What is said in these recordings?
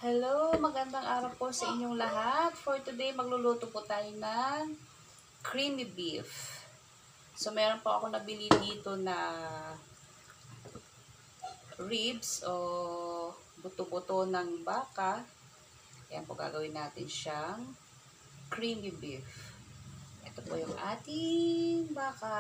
Hello, magandang araw po sa inyong lahat. For today, magluluto po tayo ng creamy beef. So, meron po ako nabili dito na ribs o buto-buto ng baka. Ayan po, gagawin natin siyang creamy beef. Ito po yung ating baka.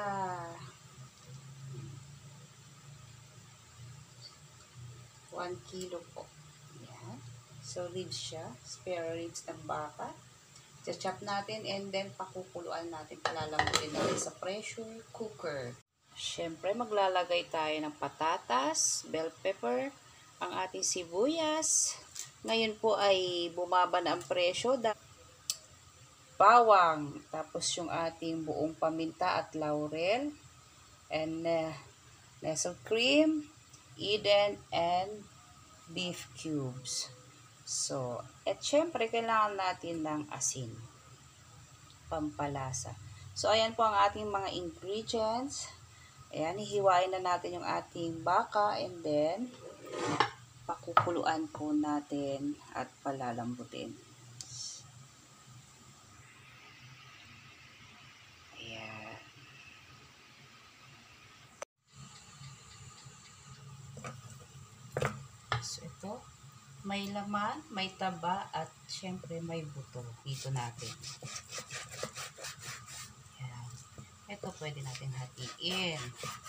1 kilo po. Ayan. So, ribs siya. Spare ribs ng baka. Chop natin and then pakukuluan natin. Palalamutin natin sa pressure cooker. Siyempre, maglalagay tayo ng patatas, bell pepper, ang ating sibuyas. Ngayon po ay bumaba na ang presyo. Bawang, tapos yung ating buong paminta at laurel, and nestle cream, Eden, and beef cubes. So, at syempre, kailangan natin ng asin. Pampalasa. So, ayan po ang ating mga ingredients. Ayan, hihiwain na natin yung ating baka and then, pakukuluan po natin at palalambutin. Ayan. So, ito. May laman, may taba, at syempre may buto. Dito natin. Ayan. Ito pwede natin hatiin.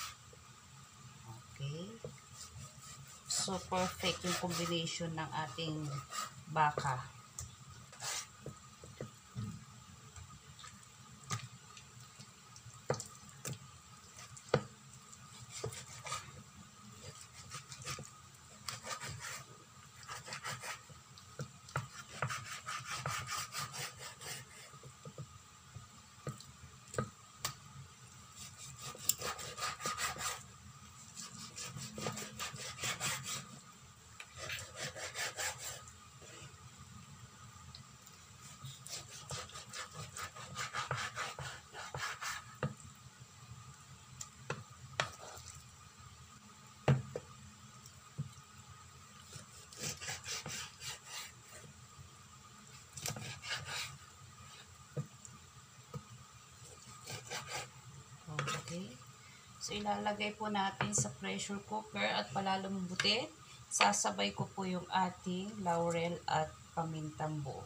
Okay. So, perfect yung combination ng ating baka. Okay. So, ilalagay po natin sa pressure cooker at palalambutin. Sasabay ko po yung ating laurel at pamintang buo.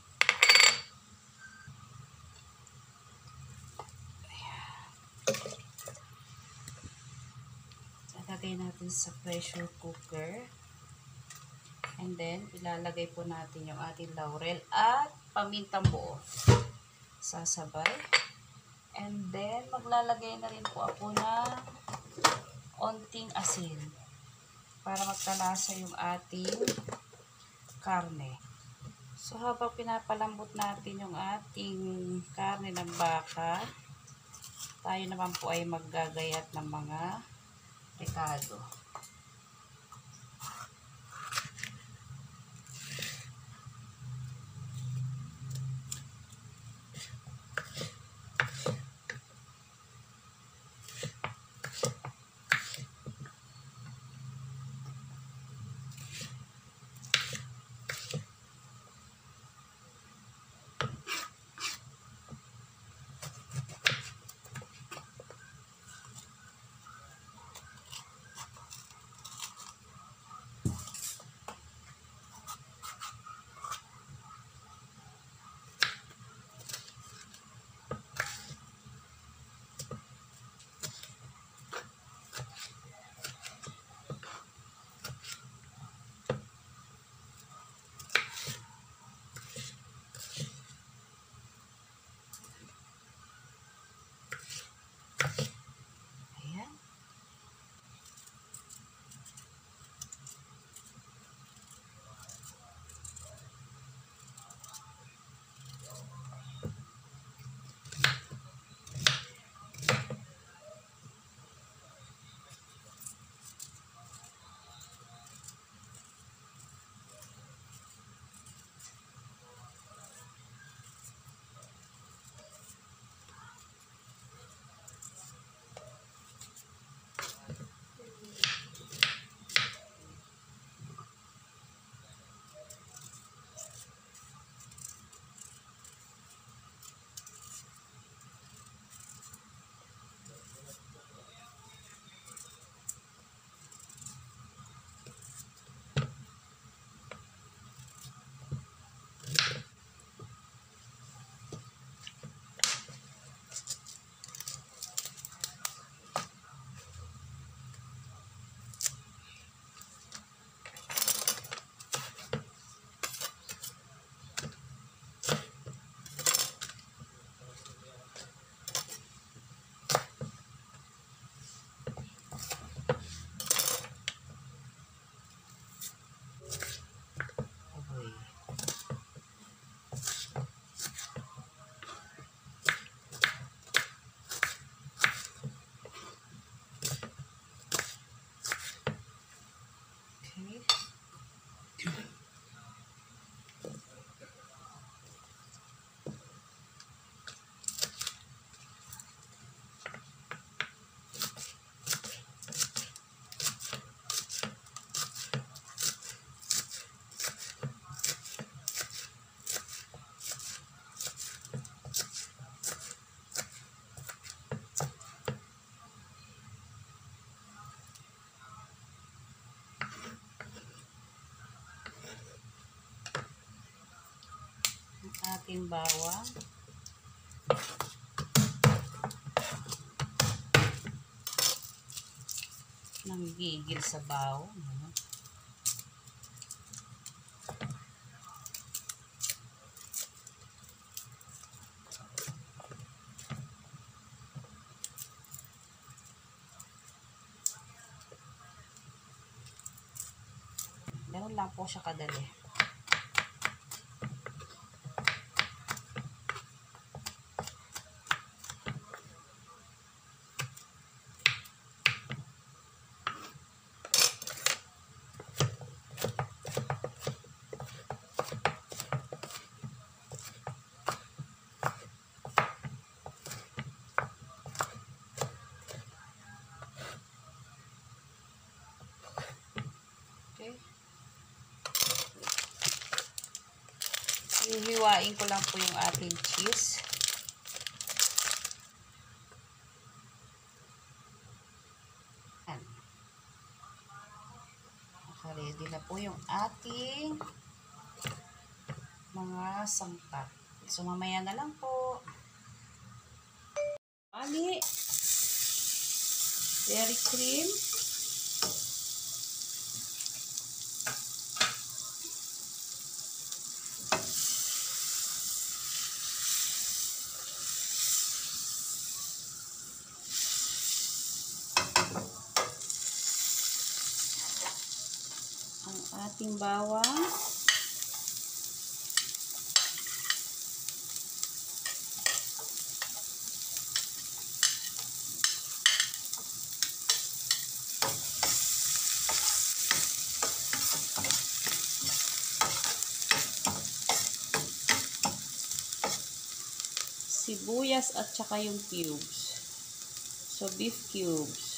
Ilalagay natin sa pressure cooker. And then, ilalagay po natin yung ating laurel at pamintang buo. Sasabay. And then, maglalagay na rin po ako ng onting asin para magkalasa yung ating karne. So, habang pinapalambot natin yung ating karne ng baka, tayo naman po ay maggagayat ng mga rekado. ating bawang. Nanggigil sa bawang. Ganun lang po siya kadali. Okay. Hihiwain ko lang po yung ating cheese. Ready na po yung ating mga sangkap. So, mamaya na lang po. Ali, dairy cream. Ang ating bawang. Sibuyas at saka yung cubes. So, beef cubes.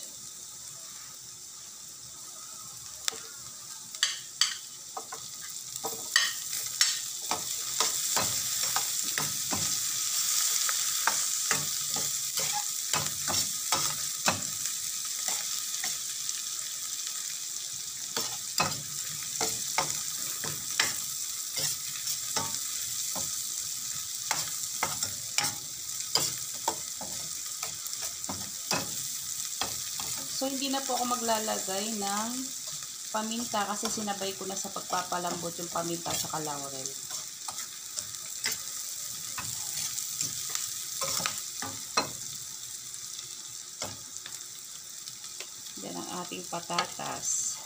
So, hindi na po ako maglalagay ng paminta kasi sinabay ko na sa pagpapalambot yung paminta at saka laurel. Yan ang ating patatas.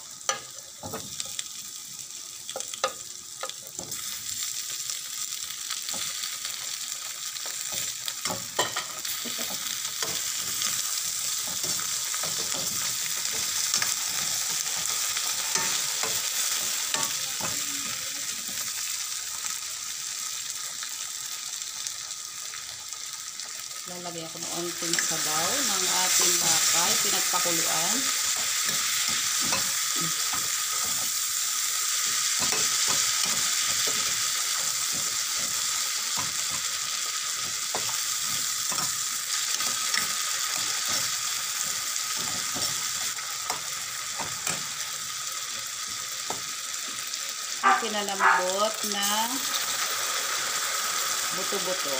Lalagyan ko ng onting sabaw ng ating bakay, pinagpakuluan. Pinalambot na buto-buto.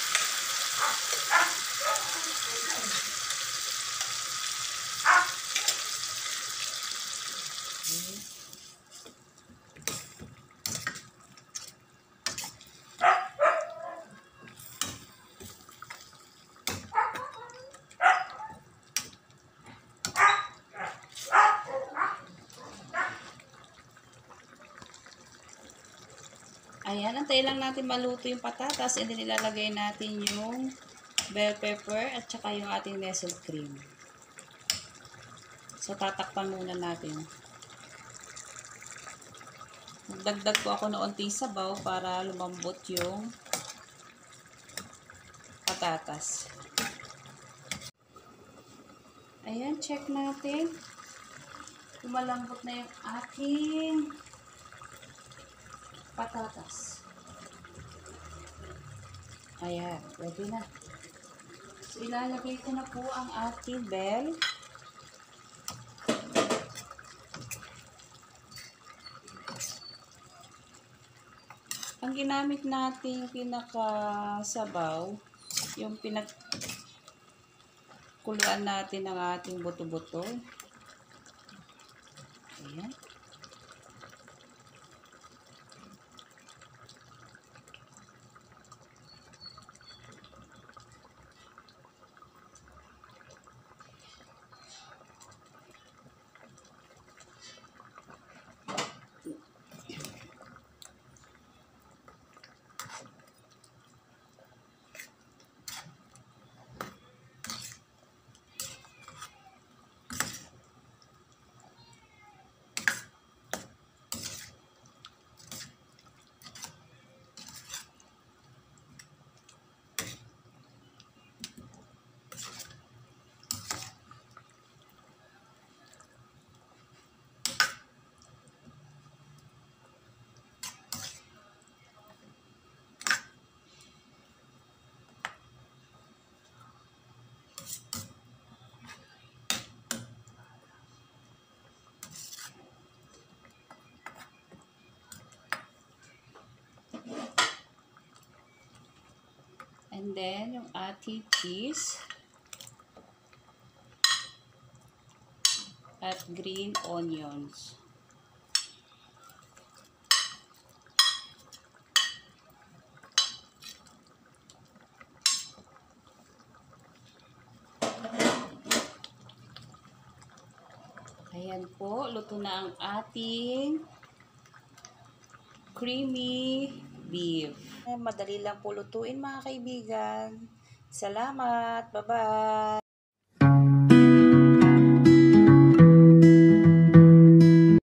Ayan, antayin lang natin maluto yung patatas and then ilalagay natin yung bell pepper at saka yung ating nestle cream. So, tatakpan muna natin. Nagdagdag ko ako ng onting sabaw para lumambot yung patatas. Ayan, check natin. Lumalambot na yung ating patatas. Ayan, ready na. So, ilalagay ko na po ang ating bell. Ang ginamit nating pinakasabaw, yung pinagkuluan natin ng ating buto-buto. Ayan. And then, yung ating cheese at green onions. Ayan po, luto na ang ating creamy beef. Madali lang po lutuin mga kaibigan. Salamat! Bye-bye!